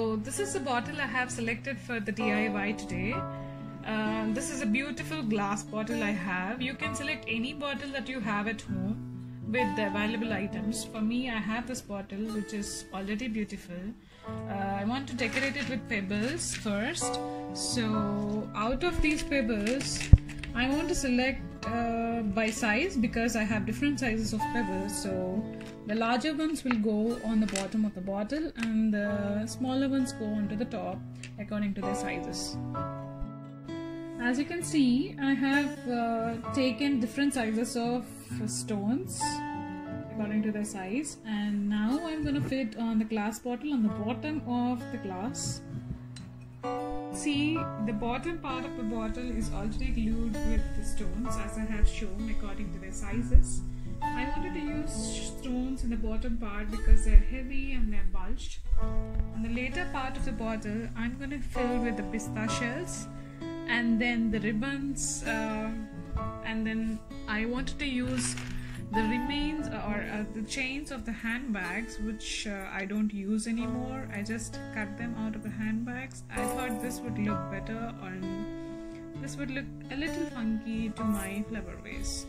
So this is the bottle I have selected for the DIY today. This is a beautiful glass bottle I have. You can select any bottle that you have at home with the available items. For me, I have this bottle which is already beautiful. I want to decorate it with pebbles first. So out of these pebbles, I want to select by size because I have different sizes of pebbles. So the larger ones will go on the bottom of the bottle and the smaller ones go onto the top according to their sizes. As you can see, I have taken different sizes of stones according to their size, and now I'm going to fit on the glass bottle on the bottom of the glass. See, the bottom part of the bottle is already glued with the stones as I have shown according to their sizes. I wanted to use stones in the bottom part because they're heavy and they're bulged. On the later part of the bottle, I'm going to fill with the pistachios and then the ribbons, and then I wanted to use the remains or the chains of the handbags, which I don't use anymore. I just cut them out of the handbags. I thought this would look better, and this would look a little funky to my flower vase.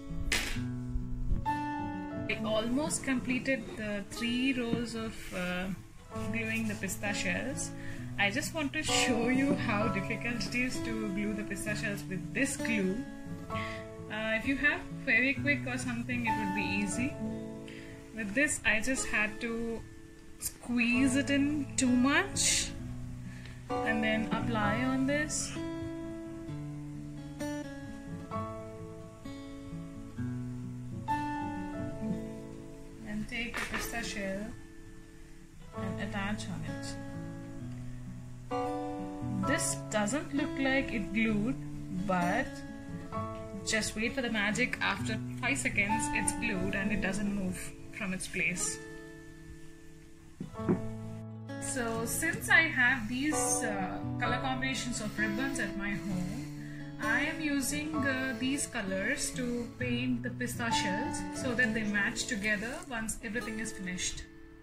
I almost completed the 3 rows of gluing the pistachios. I just want to show you how difficult it is to glue the pistachios with this glue. If you have Fevikwik or something, it would be easy. With this, I just had to squeeze it in too much and then apply on this. And take the pistachio and attach on it. This doesn't look like it glued, but just wait for the magic. After 5 seconds it's glued and it doesn't move from its place. So since I have these color combinations of ribbons at my home, I am using these colors to paint the pistachios so that they match together once everything is finished.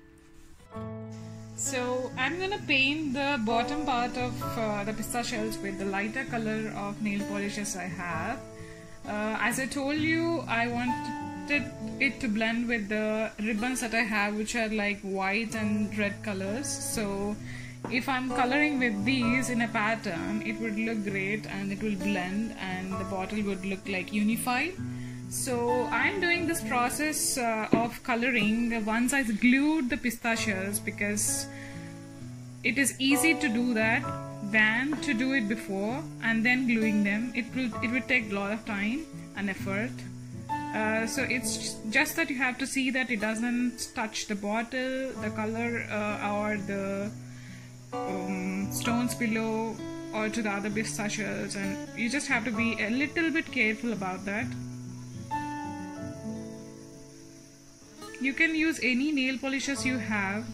So I'm gonna paint the bottom part of the pistachios with the lighter color of nail polishes I have. As I told you, I wanted it to blend with the ribbons that I have, which are like white and red colors. So if I'm coloring with these in a pattern, it would look great and it will blend and the bottle would look like unified. So I'm doing this process of coloring once I've glued the pistachios because it is easy to do that than to do it before and then gluing them. It would take a lot of time and effort. So it's just that you have to see that it doesn't touch the bottle, the color or the stones below or to the other pistachios, and you just have to be a little bit careful about that. You can use any nail polishes you have.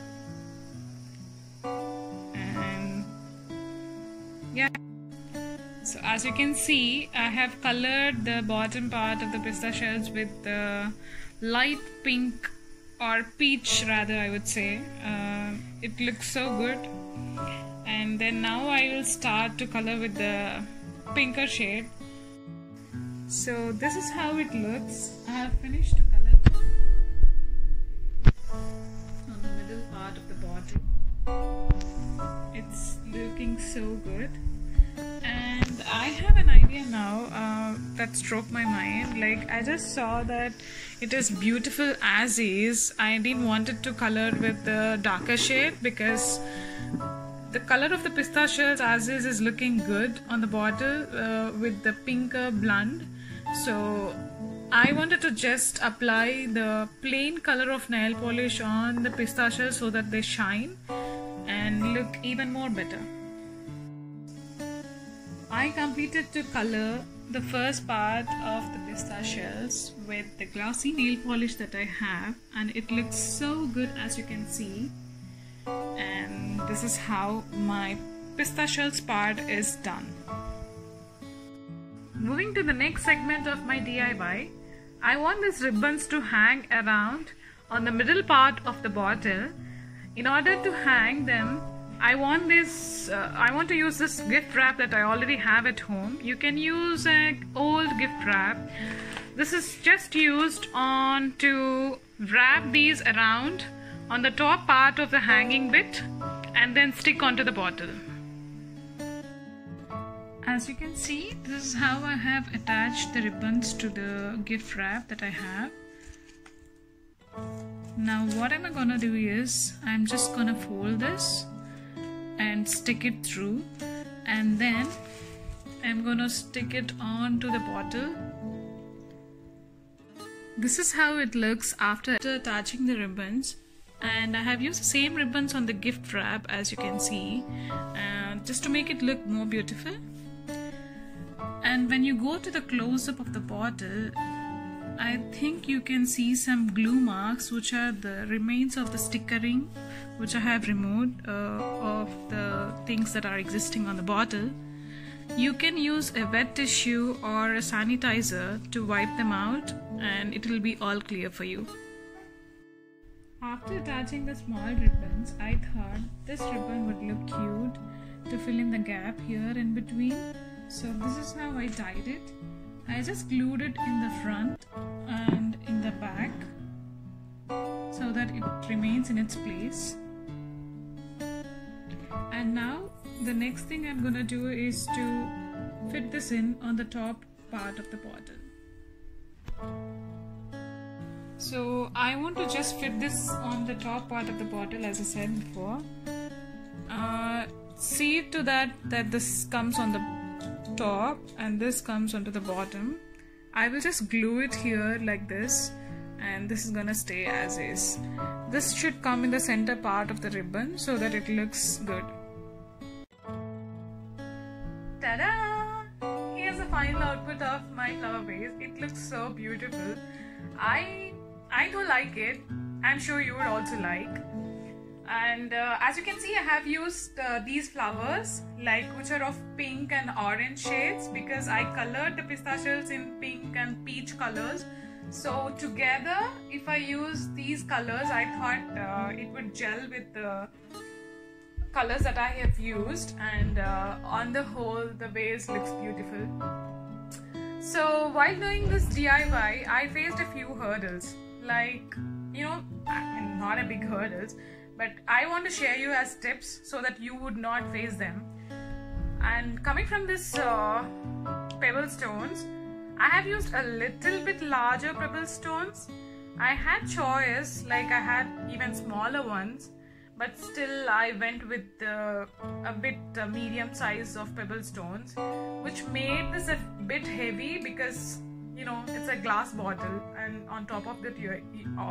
Yeah, so as you can see, I have colored the bottom part of the pistachios with the light pink or peach rather, I would say. It looks so good. And then now I will start to color with the pinker shade. So this is how it looks. I have finished to color on the middle part of the bottle. It's looking so good. And I have an idea now that struck my mind. Like, I just saw that it is beautiful as is. I didn't want it to color with the darker shade because the color of the pistachios as is looking good on the bottle with the pinker blend. So I wanted to just apply the plain color of nail polish on the pistachios so that they shine and look even more better. I completed to color the first part of the pistachios with the glossy nail polish that I have, and it looks so good as you can see. And this is how my pistachios part is done. Moving to the next segment of my DIY, I want these ribbons to hang around on the middle part of the bottle. In order to hang them, I want to use this gift wrap that I already have at home. You can use an old gift wrap. This is just used on to wrap these around on the top part of the hanging bit and then stick onto the bottle. As you can see, this is how I have attached the ribbons to the gift wrap that I have. Now what am I gonna do is, I'm just gonna fold this and stick it through, and then I'm gonna stick it onto the bottle. This is how it looks after attaching the ribbons, and I have used the same ribbons on the gift wrap, as you can see, just to make it look more beautiful. And when you go to the close-up of the bottle, I think you can see some glue marks, which are the remains of the stickering which I have removed of the things that are existing on the bottle. You can use a wet tissue or a sanitizer to wipe them out, and it will be all clear for you. After attaching the small ribbons, I thought this ribbon would look cute to fill in the gap here in between. So this is how I tied it. I just glued it in the front and in the back so that it remains in its place. And now the next thing I'm gonna do is to fit this in on the top part of the bottle. So I want to just fit this on the top part of the bottle, as I said before. See to that this comes on the top and this comes onto the bottom. I will just glue it here like this, and this is gonna stay as is. This should come in the center part of the ribbon so that it looks good. Ta-da! Here's the final output of my flower vase. It looks so beautiful. I do like it. I'm sure you would also like. And as you can see, I have used these flowers, which are of pink and orange shades, because I colored the pistachios in pink and peach colors. So together, if I use these colors, I thought it would gel with the colors that I have used, and on the whole, the vase looks beautiful. So while doing this DIY, I faced a few hurdles, not a big hurdles, but I want to share you as tips so that you would not face them. And coming from this pebble stones, I have used a little bit larger pebble stones. I had choice, I had even smaller ones, but still I went with a bit medium size of pebble stones, which made this a bit heavy because it's a glass bottle, and on top of that you're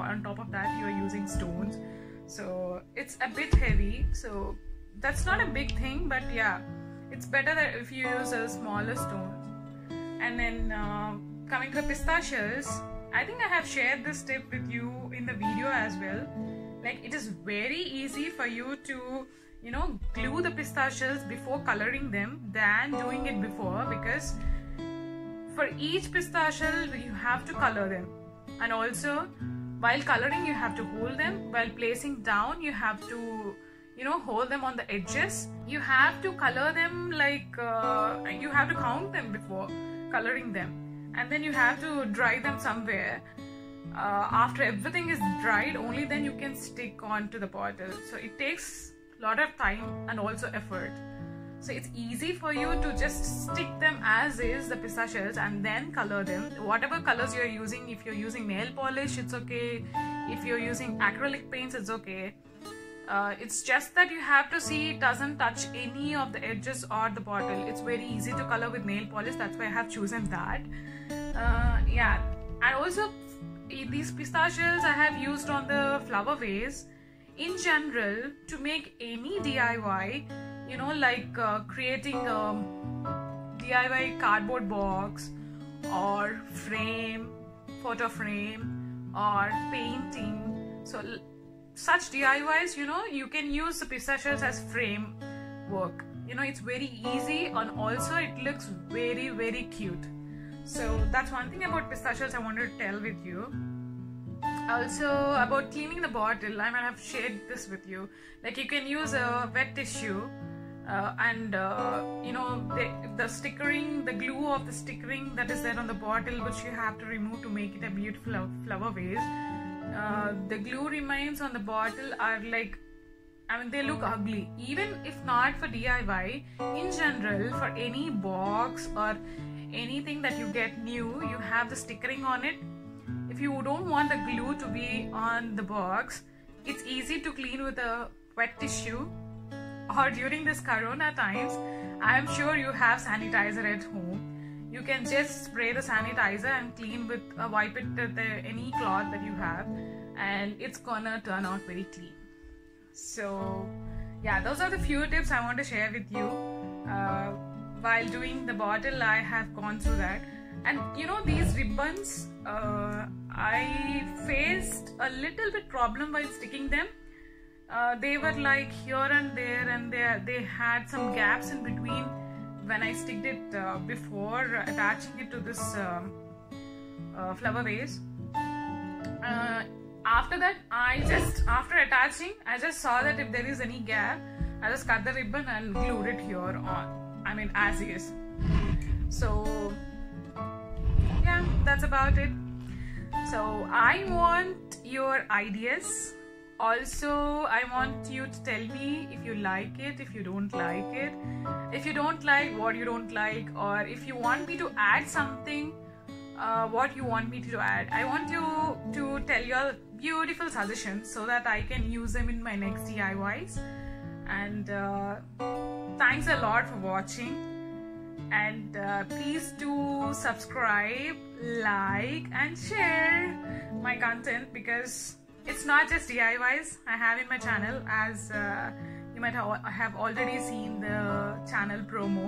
using stones. So it's a bit heavy, so that's not a big thing, but yeah, it's better that if you use a smaller stones. And then coming to the pistachios, I think I have shared this tip with you in the video as well. It is very easy for you to glue the pistachios before coloring them than doing it before, because for each pistachio you have to color them, and also while coloring you have to hold them. While placing down, you have to hold them on the edges. You have to color them you have to count them before coloring them, and then you have to dry them somewhere. After everything is dried, only then you can stick onto the bottle. So it takes a lot of time and also effort. So it's easy for you to just stick them as is, the pistachios, and then color them. Whatever colors you're using, if you're using nail polish, it's okay. If you're using acrylic paints, it's okay. It's just that you have to see it doesn't touch any of the edges or the bottle. It's very easy to color with nail polish, that's why I have chosen that. Yeah, and also these pistachios I have used on the flower vase. In general, to make any DIY, creating a DIY cardboard box or frame, photo frame, or painting, so such DIYs, you can use the pistachios as frame work. It's very easy, and also it looks very, very cute. So that's one thing about pistachios I wanted to tell with you. Also, about cleaning the bottle, I might have shared this with you. Like, you can use a wet tissue and you know, the stickering, the glue of the stickering that is there on the bottle, which you have to remove to make it a beautiful flower vase. The glue remains on the bottle are like, I mean, they look ugly. Even if not for DIY, in general, for any box or anything that you get new, you have the stickering on it. If you don't want the glue to be on the box, it's easy to clean with a wet tissue. Or during this corona times, I am sure you have sanitizer at home. You can just spray the sanitizer and clean with wipe it with any cloth that you have, and it's gonna turn out very clean. So yeah, those are the few tips I want to share with you. While doing the bottle, I have gone through that. And you know, these ribbons, I faced a little bit problem while sticking them. They were like here and there, and they had some gaps in between when I sticked it before attaching it to this flower vase. After that, after attaching, I just saw that if there is any gap, I just cut the ribbon and glued it here on. I mean, as is. So yeah, that's about it. So I want your ideas. Also, I want you to tell me if you like it, if you don't like it, if you don't like, what you don't like, or if you want me to add something, what you want me to add. I want you to tell your beautiful suggestions so that I can use them in my next DIYs. And thanks a lot for watching. And please do subscribe, like, and share my content, because it's not just DIYs I have in my channel, as you might have already seen the channel promo.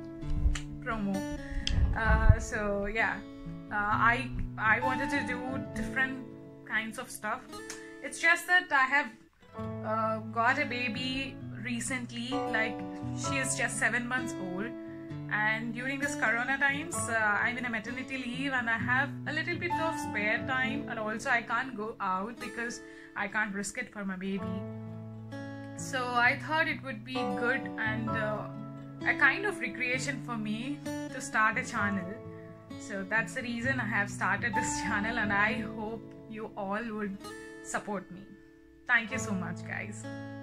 So yeah, I wanted to do different kinds of stuff. It's just that I have got a baby recently, like she is just 7 months old. And during this corona times, I'm in a maternity leave and I have a little bit of spare time, and also I can't go out because I can't risk it for my baby. So I thought it would be good and a kind of recreation for me to start a channel. So that's the reason I have started this channel, and I hope you all would support me. Thank you so much, guys.